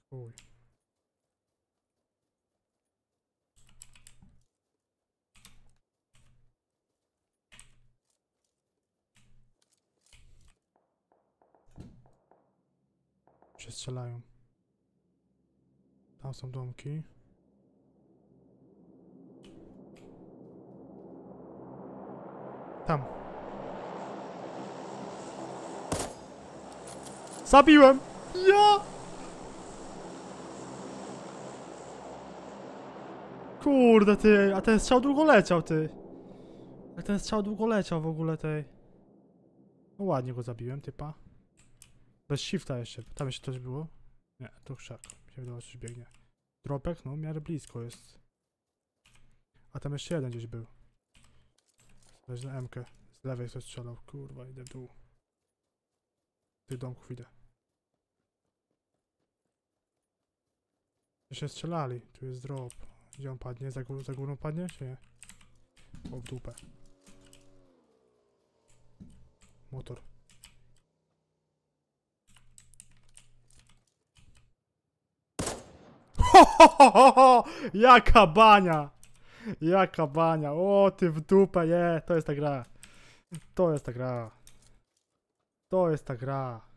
Uj. Się strzelają. Tam są domki. Tam. Zabiłem! Ja! Kurde ty, a ten strzał długo leciał ty. A ten strzał długo leciał w ogóle tej. No ładnie go zabiłem, typa. Bez shifta jeszcze. Tam jeszcze coś było? Nie, to krzak. Mi się wydawało, że coś biegnie. Dropek? No, w miarę blisko jest. A tam jeszcze jeden gdzieś był. Weź na M-kę. Z lewej ktoś strzelał. Kurwa, idę w dół. Z tych domków idę. Się strzelali. Tu jest drop. Gdzie on padnie? Za górą padnie? Czy nie? O, w dupę. Motor. Ho, ho, ho, ho, ho! Jaka bania! Jaka bania! O, ty w dupę, je! To jest ta gra. To jest ta gra. To jest ta gra.